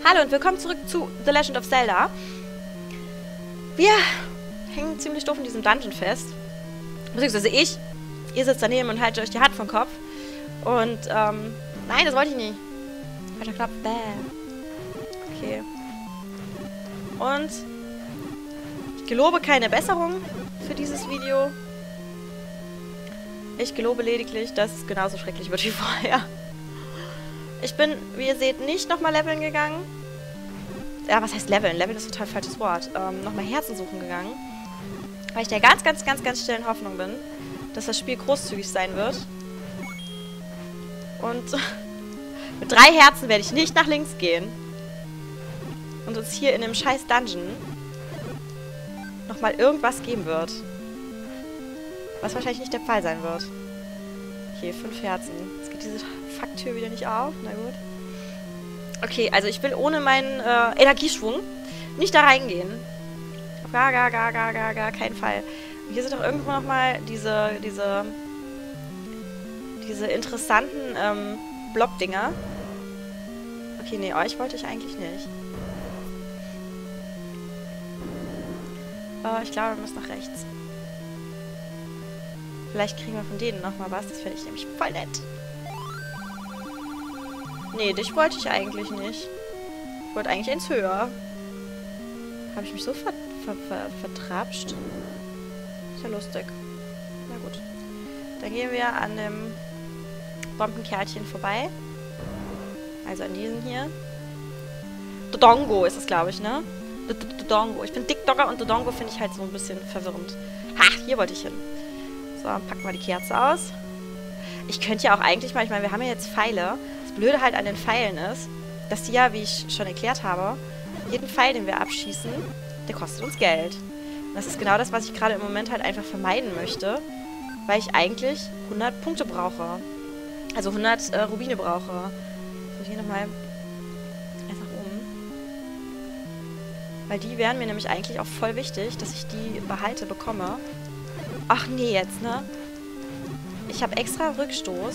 Hallo und willkommen zurück zu The Legend of Zelda. Wir hängen ziemlich doof in diesem Dungeon fest. Beziehungsweise ich. Ihr sitzt daneben und haltet euch die Hand vom Kopf. Und, nein, das wollte ich nicht. Falscher Knopf. Bäh. Okay. Und ich gelobe keine Besserung für dieses Video. Ich gelobe lediglich, dass es genauso schrecklich wird wie vorher. Ich bin, wie ihr seht, nicht nochmal leveln gegangen. Ja, was heißt leveln? Leveln ist ein total falsches Wort. Nochmal Herzen suchen gegangen. Weil ich der ganz schnellen Hoffnung bin, dass das Spiel großzügig sein wird. Und mit 3 Herzen werde ich nicht nach links gehen. Und uns hier in dem scheiß Dungeon nochmal irgendwas geben wird. Was wahrscheinlich nicht der Fall sein wird. Okay, 5 Herzen. Jetzt geht diese Fucktür wieder nicht auf. Na gut. Okay, also ich will ohne meinen Energieschwung nicht da reingehen. Auf gar keinen Fall. Und hier sind doch irgendwo nochmal diese interessanten Blob-Dinger. Okay, nee, euch wollte ich eigentlich nicht. Ich glaube, wir müssen nach rechts. Vielleicht kriegen wir von denen nochmal was. Das finde ich nämlich voll nett. Nee, dich wollte ich eigentlich nicht. Ich wollte eigentlich eins höher. Habe ich mich so vertrapscht? Ist ja lustig. Na gut. Dann gehen wir an dem Bombenkärtchen vorbei. Also an diesen hier. Dodongo ist es, glaube ich, ne? Dodongo. Ich finde Dick Dogger und Dodongo finde ich halt so ein bisschen verwirrend. Ha, hier wollte ich hin. So, packen wir die Kerze aus. Ich könnte ja auch eigentlich mal, ich meine, wir haben ja jetzt Pfeile. Das Blöde halt an den Pfeilen ist, dass die ja, wie ich schon erklärt habe, jeden Pfeil, den wir abschießen, der kostet uns Geld. Und das ist genau das, was ich gerade im Moment halt einfach vermeiden möchte, weil ich eigentlich 100 Punkte brauche. Also 100 Rubine brauche. So, hier nochmal erst nach oben. Weil die wären mir nämlich eigentlich auch voll wichtig, dass ich die bekomme. Ach nee, jetzt, ne? Ich habe extra Rückstoß.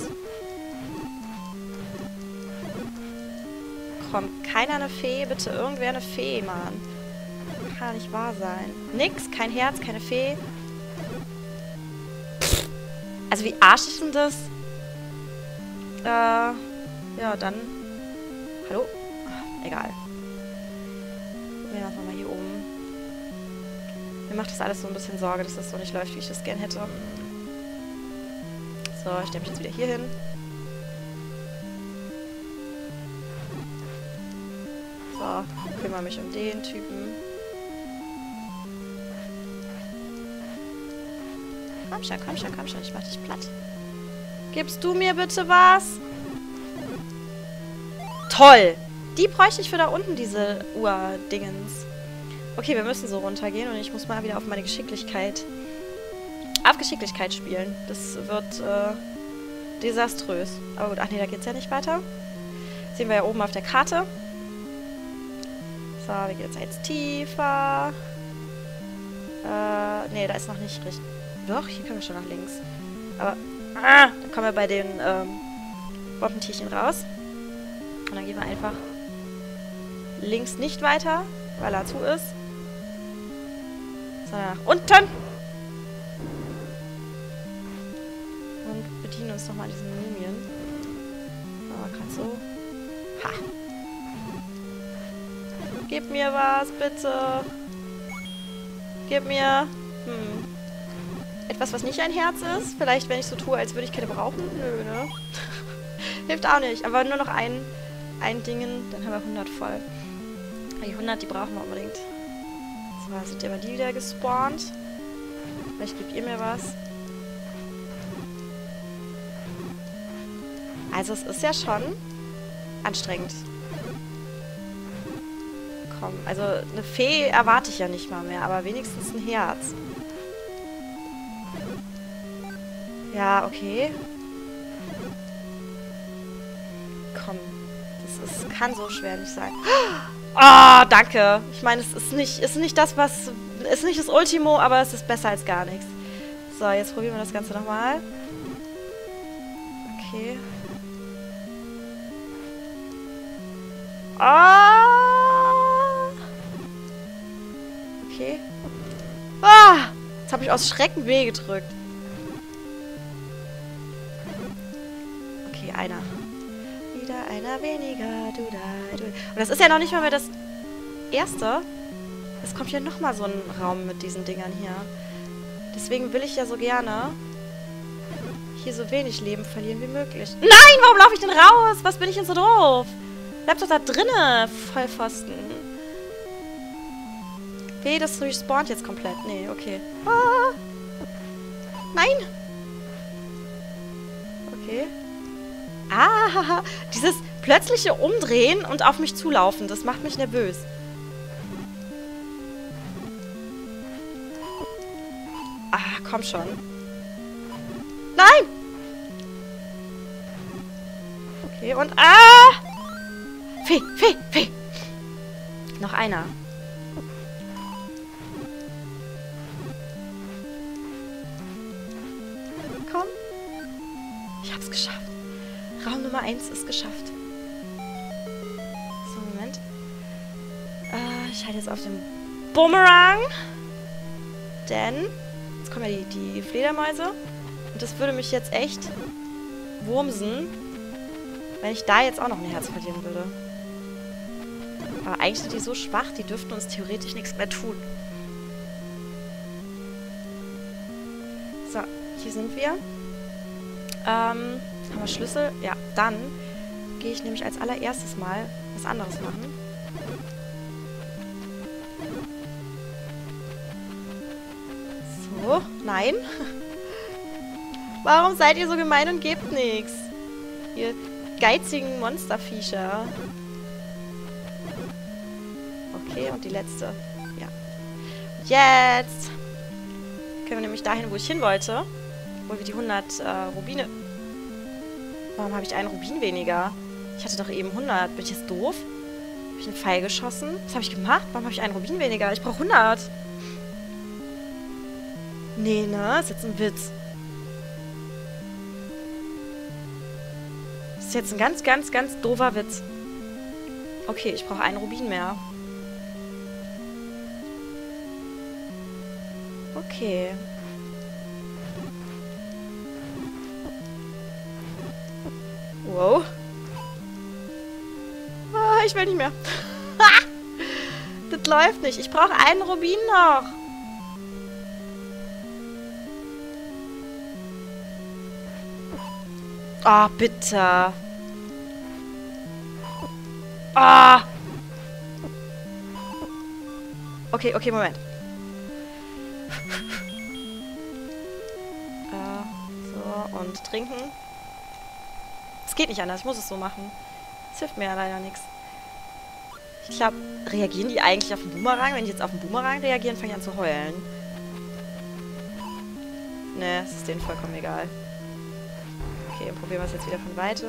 Kommt keiner eine Fee? Bitte irgendwer eine Fee, Mann. Kann nicht wahr sein. Nix, kein Herz, keine Fee. Pff. Also wie arschig ist denn das? Ja, dann... Hallo? Ach, egal. Gucken wir einfach mal hier oben. Mir macht das alles so ein bisschen Sorge, dass das so nicht läuft, wie ich das gern hätte. So, ich stelle mich jetzt wieder hier hin. So, kümmere mich um den Typen. Komm schon, ich mach dich platt. Gibst du mir bitte was? Toll! Die bräuchte ich für da unten, diese Urdingens. Okay, wir müssen so runtergehen und ich muss mal wieder auf meine Geschicklichkeit... Auf Geschicklichkeit spielen. Das wird desaströs. Aber gut, ach nee, da geht's ja nicht weiter. Das sehen wir ja oben auf der Karte. So, wir gehen jetzt eins tiefer. Nee, da ist noch nicht richtig. Doch, hier können wir schon nach links. Aber, da kommen wir bei den Bombentierchen raus. Und dann gehen wir einfach links nicht weiter, weil er zu ist. Sondern nach unten. Und bedienen uns nochmal an diesen Mumien. Aber gerade so. Ha! Gib mir was, bitte. Gib mir... Etwas, was nicht ein Herz ist. Vielleicht, wenn ich so tue, als würde ich keine brauchen. Nö, ne? Hilft auch nicht. Aber nur noch ein Dingen, dann haben wir 100 voll. Die 100, die brauchen wir unbedingt. So, sind ja mal die wieder gespawnt. Vielleicht gebt ihr mir was. Also es ist ja schon anstrengend. Komm, also eine Fee erwarte ich ja nicht mal mehr, aber wenigstens ein Herz. Ja, okay. Komm, kann so schwer nicht sein. Oh, danke. Ich meine, es ist nicht das, was... Ist nicht das Ultimo, aber es ist besser als gar nichts. So, jetzt probieren wir das Ganze nochmal. Okay. Ah! Das habe ich aus Schrecken B gedrückt. Okay, einer. Wieder einer weniger. Du da, du. Und das ist ja noch nicht mal mehr das erste. Es kommt ja nochmal so ein Raum mit diesen Dingern hier. Deswegen will ich ja so gerne hier so wenig Leben verlieren wie möglich. Nein, warum laufe ich denn raus? Was bin ich denn so doof? Bleib doch da drinne, Vollpfosten. Weh, das respawnt jetzt komplett. Nee, okay. Ah. Nein! Okay. Ah, dieses plötzliche Umdrehen und auf mich zulaufen, das macht mich nervös. Ah, komm schon. Nein! Okay, und... Ah! Fee, Fee, Fee! Noch einer. Komm. Ich hab's geschafft. Raum Nummer 1 ist geschafft. So, Moment. Ich halte jetzt auf den Bumerang. Denn... Jetzt kommen ja die Fledermäuse. Und das würde mich jetzt echt wurmsen, wenn ich da jetzt auch noch ein Herz verlieren würde. Aber eigentlich sind die so schwach, die dürften uns theoretisch nichts mehr tun. So, hier sind wir. Haben wir Schlüssel? Ja, dann gehe ich nämlich als allererstes mal was anderes machen. So, nein. Warum seid ihr so gemein und gebt nichts? Ihr geizigen Monsterviecher. Okay, und die letzte. Ja. Und jetzt können wir nämlich dahin, wo ich hin wollte. Wo wir die 100 Rubine... Warum habe ich einen Rubin weniger? Ich hatte doch eben 100. Bin ich jetzt doof? Habe ich einen Pfeil geschossen? Was habe ich gemacht? Warum habe ich einen Rubin weniger? Ich brauche 100. Nee, ne? Ist jetzt ein Witz. Das ist jetzt ein ganz, ganz, ganz doofer Witz. Okay, ich brauche einen Rubin mehr. Okay. Wow. Ah, ich will nicht mehr. Das läuft nicht. Ich brauche einen Rubin noch. Oh, bitte. Ah. Okay, okay, Moment. So, und trinken. Es geht nicht anders, ich muss es so machen. Das hilft mir ja leider nichts. Ich glaube, reagieren die eigentlich auf den Boomerang? Wenn die jetzt auf den Boomerang reagieren, fange ich an zu heulen. Ne, es ist denen vollkommen egal. Okay, dann probieren wir es jetzt wieder von Weitem.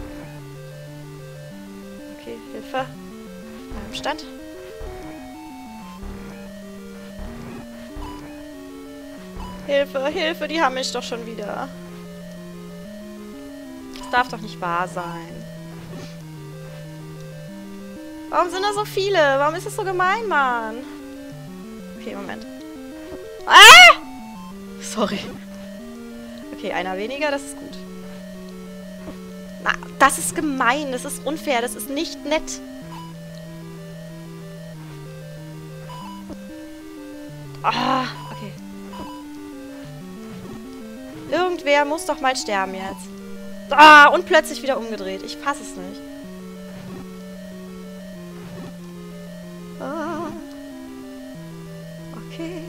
Okay, Hilfe. Am Stand. Hilfe, Hilfe, die haben mich doch schon wieder. Das darf doch nicht wahr sein. Warum sind da so viele? Warum ist das so gemein, Mann? Okay, Moment. Ah! Sorry. Okay, einer weniger, das ist gut. Na, das ist gemein, das ist unfair, das ist nicht nett. Ah, okay. Irgendwer muss doch mal sterben jetzt. Ah, und plötzlich wieder umgedreht. Ich fasse es nicht. Ah. Okay.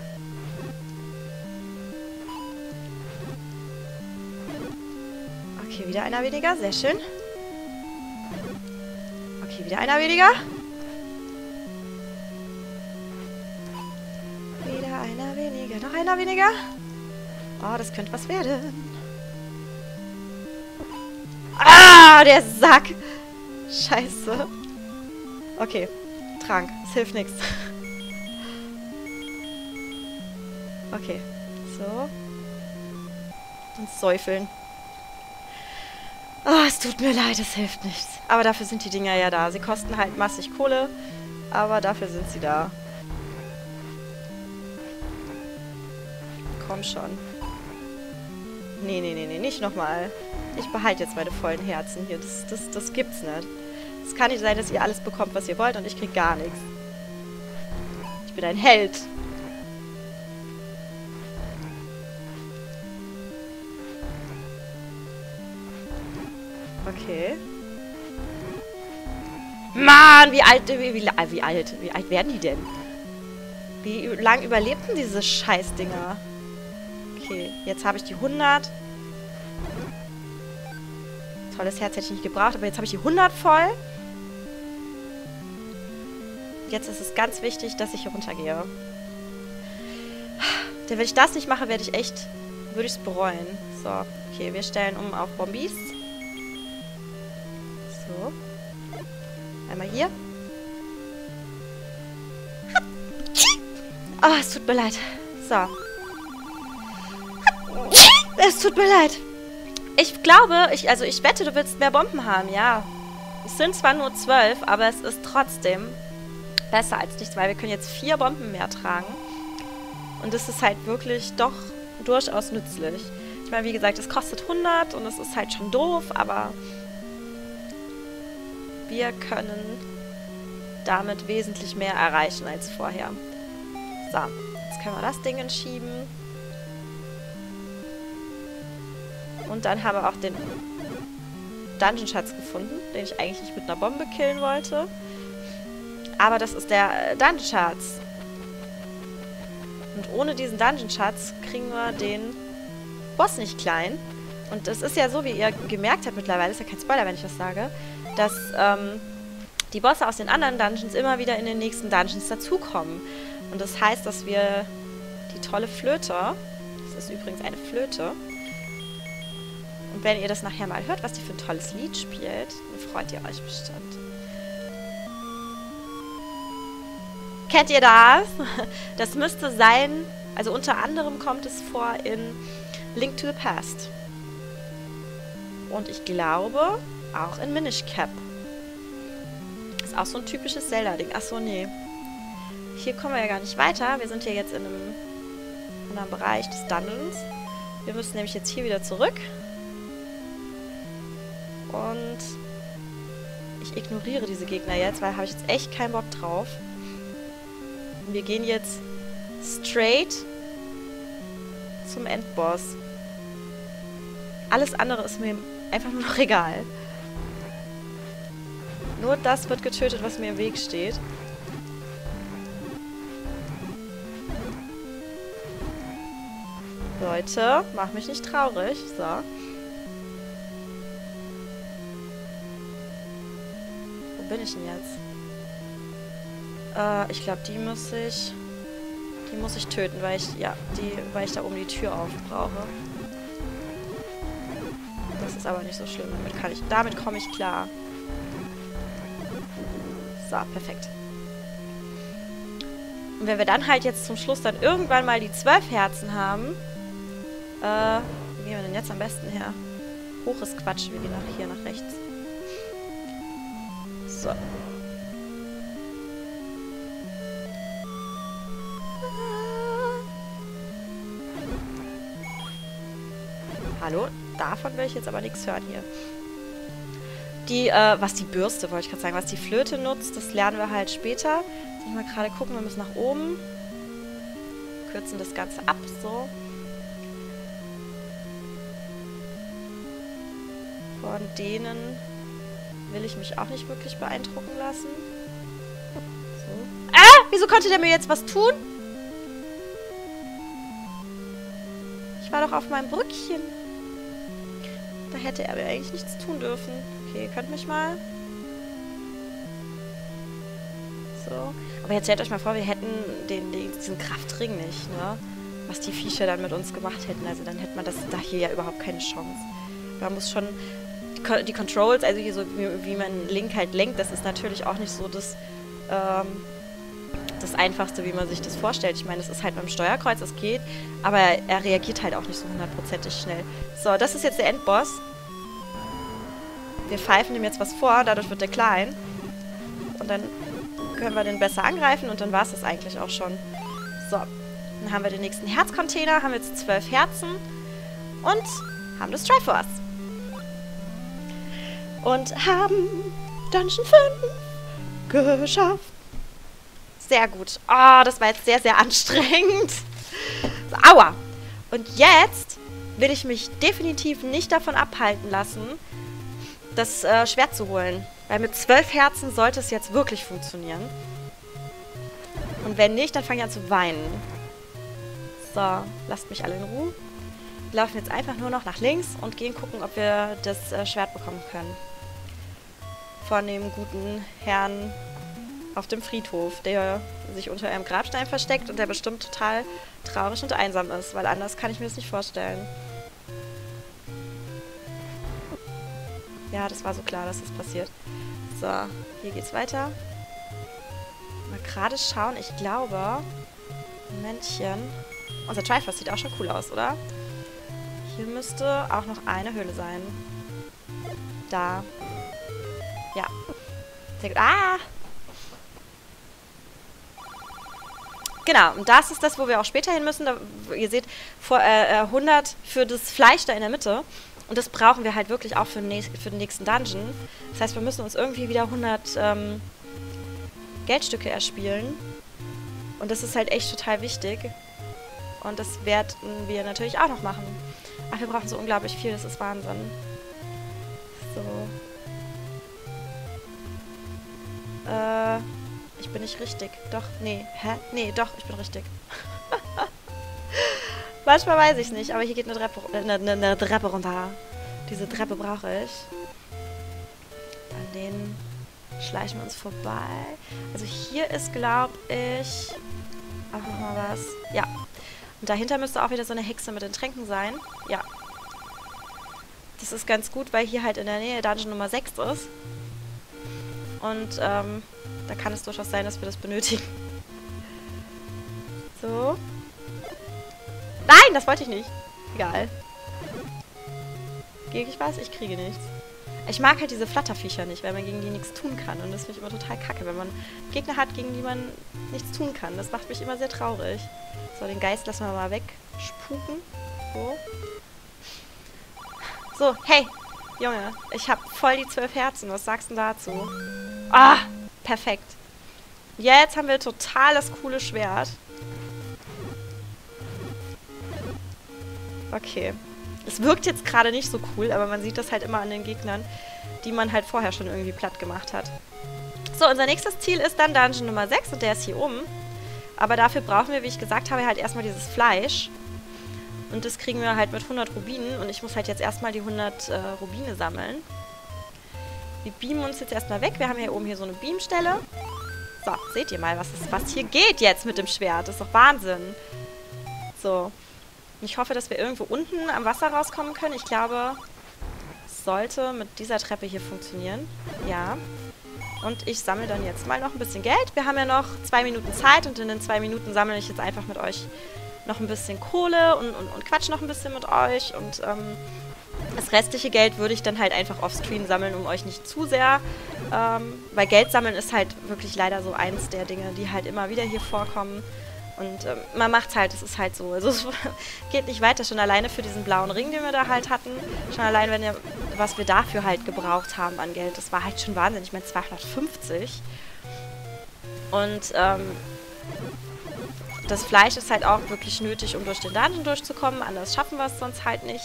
Okay, wieder einer weniger. Sehr schön. Okay, wieder einer weniger. Wieder einer weniger. Noch einer weniger. Oh, das könnte was werden. Ah, der Sack. Scheiße. Okay. Trank. Es hilft nichts. Okay. So. Und säufeln. Oh, es tut mir leid, es hilft nichts. Aber dafür sind die Dinger ja da. Sie kosten halt massig Kohle, aber dafür sind sie da. komm schon. Nee, nee, nee, nee, nicht nochmal. Ich behalte jetzt meine vollen Herzen hier. Das gibt's nicht. Es kann nicht sein, dass ihr alles bekommt, was ihr wollt und ich krieg gar nichts. Ich bin ein Held. Okay. Mann, wie alt werden die denn? Wie lang überlebten diese Scheißdinger? Okay, jetzt habe ich die 100. Tolles Herz hätte ich nicht gebraucht, aber jetzt habe ich die 100 voll. Jetzt ist es ganz wichtig, dass ich hier runtergehe. Denn wenn ich das nicht mache, würde ich es bereuen. So, okay, wir stellen um auf Bombis. So. Einmal hier. Oh, es tut mir leid. So. Es tut mir leid. Ich glaube, ich wette, du willst mehr Bomben haben, ja. Es sind zwar nur 12, aber es ist trotzdem besser als nichts, weil wir können jetzt 4 Bomben mehr tragen. Und das ist halt wirklich doch durchaus nützlich. Ich meine, wie gesagt, es kostet 100 und es ist halt schon doof, aber wir können damit wesentlich mehr erreichen als vorher. So, jetzt können wir das Ding entschieben. Und dann haben wir auch den Dungeon-Schatz gefunden, den ich eigentlich nicht mit einer Bombe killen wollte. Aber das ist der Dungeon-Schatz. Und ohne diesen Dungeon-Schatz kriegen wir den Boss nicht klein. Und es ist ja so, wie ihr gemerkt habt mittlerweile, ist ja kein Spoiler, wenn ich das sage, dass die Bosse aus den anderen Dungeons immer wieder in den nächsten Dungeons dazukommen. Und das heißt, dass wir die tolle Flöte, das ist übrigens eine Flöte, und wenn ihr das nachher mal hört, was die für ein tolles Lied spielt, dann freut ihr euch bestimmt. Kennt ihr das? Das müsste sein, also unter anderem kommt es vor in Link to the Past. Und ich glaube, auch in Minish Cap. Ist auch so ein typisches Zelda-Ding. Achso, nee. Hier kommen wir ja gar nicht weiter. Wir sind hier jetzt in einem anderen Bereich des Dungeons. Wir müssen nämlich jetzt hier wieder zurück. Und ich ignoriere diese Gegner jetzt, weil habe ich jetzt echt keinen Bock drauf. Und wir gehen jetzt straight zum Endboss. Alles andere ist mir einfach nur noch egal. Nur das wird getötet, was mir im Weg steht. Leute, macht mich nicht traurig. So. Wo bin ich denn jetzt? Ich glaube, die muss ich töten, weil ich da oben die Tür aufbrauche. Das ist aber nicht so schlimm. Damit komme ich klar. So, perfekt. Und wenn wir dann halt jetzt zum Schluss dann irgendwann mal die 12 Herzen haben, wie gehen wir denn jetzt am besten her? Hoch ist Quatsch, wir gehen hier nach rechts. So. Hallo? Davon will ich jetzt aber nichts hören hier. Was die Bürste, wollte ich gerade sagen, was die Flöte nutzt, das lernen wir halt später. Jetzt mal gerade gucken, wir müssen nach oben. Kürzen das Ganze ab, so. Von denen will ich mich auch nicht wirklich beeindrucken lassen. So. Ah! Wieso konnte der mir jetzt was tun? Ich war doch auf meinem Brückchen. Da hätte er mir eigentlich nichts tun dürfen. Okay, ihr könnt mich mal. So. Aber jetzt stellt euch mal vor, wir hätten diesen Kraftring nicht, ne? Was die Viecher dann mit uns gemacht hätten. Also dann hätte man da hier ja überhaupt keine Chance. Man muss schon die Controls, also hier so wie man Link halt lenkt, das ist natürlich auch nicht so das Einfachste, wie man sich das vorstellt. Ich meine, das ist halt beim Steuerkreuz, das geht, aber er reagiert halt auch nicht so 100%ig schnell. So, das ist jetzt der Endboss. Wir pfeifen ihm jetzt was vor, dadurch wird er klein. Und dann können wir den besser angreifen und dann war es das eigentlich auch schon. So, Dann haben wir den nächsten Herzcontainer, haben jetzt 12 Herzen und haben das Triforce. Und haben Dungeon 5 geschafft. Sehr gut. Oh, das war jetzt sehr, sehr anstrengend. So, aua. Und jetzt will ich mich definitiv nicht davon abhalten lassen, das Schwert zu holen. Weil mit 12 Herzen sollte es jetzt wirklich funktionieren. Und wenn nicht, dann fange ich an zu weinen. So, lasst mich alle in Ruhe. Wir laufen jetzt einfach nur noch nach links und gehen gucken, ob wir das Schwert bekommen können. Von dem guten Herrn auf dem Friedhof, der sich unter einem Grabstein versteckt und der bestimmt total traurig und einsam ist, weil anders kann ich mir das nicht vorstellen. Ja, das war so klar, dass das passiert. So, hier geht's weiter. Mal gerade schauen, ich glaube... Momentchen. Unser Triforce sieht auch schon cool aus, oder? Hier müsste auch noch eine Höhle sein. Da. Ja. Sehr gut. Ah! Genau, und das ist das, wo wir auch später hin müssen. Da, ihr seht, 100 für das Fleisch da in der Mitte. Und das brauchen wir halt wirklich auch für den nächsten Dungeon. Das heißt, wir müssen uns irgendwie wieder 100 Geldstücke erspielen. Und das ist halt echt total wichtig. Und das werden wir natürlich auch noch machen. Ach, wir brauchen so unglaublich viel, das ist Wahnsinn. So. Ich bin nicht richtig. Doch, nee. Hä? Nee, doch, ich bin richtig. Manchmal weiß ich nicht, aber hier geht eine Treppe runter. Diese Treppe brauche ich. An denen schleichen wir uns vorbei. Also hier ist, glaube ich, auch nochmal was. Ja. Und dahinter müsste auch wieder so eine Hexe mit den Tränken sein. Ja. Das ist ganz gut, weil hier halt in der Nähe Dungeon Nummer 6 ist. Und da kann es durchaus sein, dass wir das benötigen. So. Nein, das wollte ich nicht. Egal. Kriege ich was? Ich kriege nichts. Ich mag halt diese Flatterviecher nicht, weil man gegen die nichts tun kann. Und das finde ich immer total kacke, wenn man Gegner hat, gegen die man nichts tun kann. Das macht mich immer sehr traurig. So, den Geist lassen wir mal wegspuken. So. So, hey, Junge, ich habe voll die 12 Herzen. Was sagst du denn dazu? Ah, perfekt. Jetzt haben wir total das coole Schwert. Okay. Es wirkt jetzt gerade nicht so cool, aber man sieht das halt immer an den Gegnern, die man halt vorher schon irgendwie platt gemacht hat. So, unser nächstes Ziel ist dann Dungeon Nummer 6 und der ist hier oben. Aber dafür brauchen wir, wie ich gesagt habe, halt erstmal dieses Fleisch. Und das kriegen wir halt mit 100 Rubinen und ich muss halt jetzt erstmal die 100 Rubine sammeln. Wir beamen uns jetzt erstmal weg. Wir haben hier oben hier so eine Beamstelle. So, seht ihr mal, was hier geht jetzt mit dem Schwert. Das ist doch Wahnsinn. So. Ich hoffe, dass wir irgendwo unten am Wasser rauskommen können. Ich glaube, es sollte mit dieser Treppe hier funktionieren. Ja. Und ich sammle dann jetzt mal noch ein bisschen Geld. Wir haben ja noch 2 Minuten Zeit und in den 2 Minuten sammle ich jetzt einfach mit euch noch ein bisschen Kohle und quatsch noch ein bisschen mit euch. Und das restliche Geld würde ich dann halt einfach offscreen sammeln, um euch nicht zu sehr... weil Geld sammeln ist halt wirklich leider so eins der Dinge, die halt immer wieder hier vorkommen. Und man macht's halt, es ist halt so. Also es geht nicht weiter, schon alleine für diesen blauen Ring, den wir da halt hatten. Schon allein, was wir dafür halt gebraucht haben an Geld. Das war halt schon Wahnsinn. Ich meine, 250. Und das Fleisch ist halt auch wirklich nötig, um durch den Dungeon durchzukommen. Anders schaffen wir es sonst halt nicht.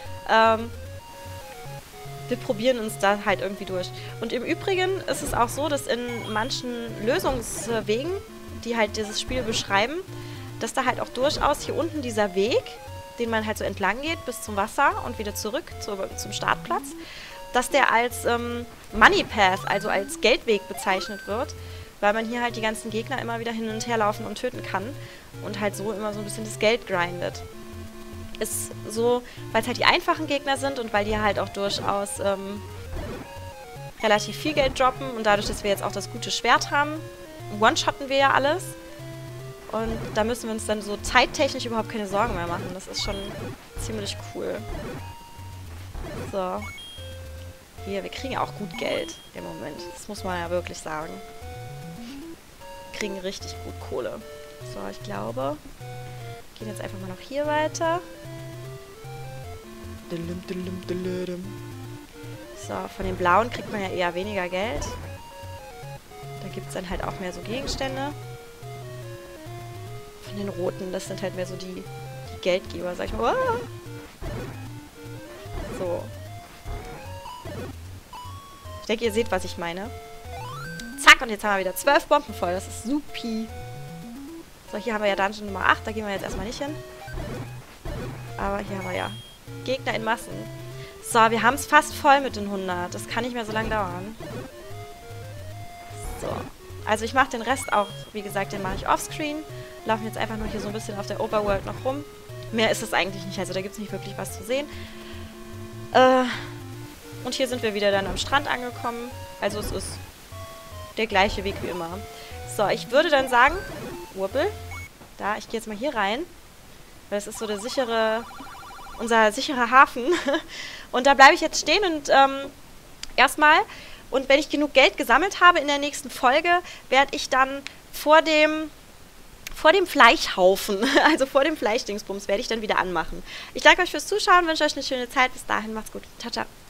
Wir probieren uns da halt irgendwie durch. Und im Übrigen ist es auch so, dass in manchen Lösungswegen, die halt dieses Spiel beschreiben, dass da halt auch durchaus hier unten dieser Weg, den man halt so entlang geht bis zum Wasser und wieder zurück zum Startplatz, dass der als Money Path, also als Geldweg bezeichnet wird, weil man hier halt die ganzen Gegner immer wieder hin und her laufen und töten kann und halt so immer so ein bisschen das Geld grindet. Ist so, weil es halt die einfachen Gegner sind und weil die halt auch durchaus relativ viel Geld droppen und dadurch, dass wir jetzt auch das gute Schwert haben, one-shotten wir ja alles. Und da müssen wir uns dann so zeittechnisch überhaupt keine Sorgen mehr machen. Das ist schon ziemlich cool. So. Hier, wir kriegen ja auch gut Geld im Moment. Das muss man ja wirklich sagen. Wir kriegen richtig gut Kohle. So, ich glaube, Gehen jetzt einfach mal noch hier weiter. So, von den blauen kriegt man ja eher weniger Geld. Da gibt es dann halt auch mehr so Gegenstände. Von den roten, das sind halt mehr so die Geldgeber, sag ich mal. Oh! So. Ich denke, ihr seht, was ich meine. Zack, und jetzt haben wir wieder 12 Bomben voll. Das ist supi. So, hier haben wir ja Dungeon Nummer 8. Da gehen wir jetzt erstmal nicht hin. Aber hier haben wir ja Gegner in Massen. So, wir haben es fast voll mit den 100. Das kann nicht mehr so lange dauern. So. Also ich mache den Rest auch, wie gesagt, den mache ich offscreen. Laufen jetzt einfach nur hier so ein bisschen auf der Overworld noch rum. Mehr ist es eigentlich nicht. Also da gibt es nicht wirklich was zu sehen. Und hier sind wir wieder dann am Strand angekommen. Also es ist der gleiche Weg wie immer. So, ich würde dann sagen, Wuppel, da, ich gehe jetzt mal hier rein. Weil es ist so der unser sicherer Hafen. Und da bleibe ich jetzt stehen und erstmal, und wenn ich genug Geld gesammelt habe in der nächsten Folge, werde ich dann vor dem Fleischhaufen, also vor dem Fleischdingsbums, werde ich dann wieder anmachen. Ich danke euch fürs Zuschauen, wünsche euch eine schöne Zeit. Bis dahin, macht's gut. Ciao, ciao.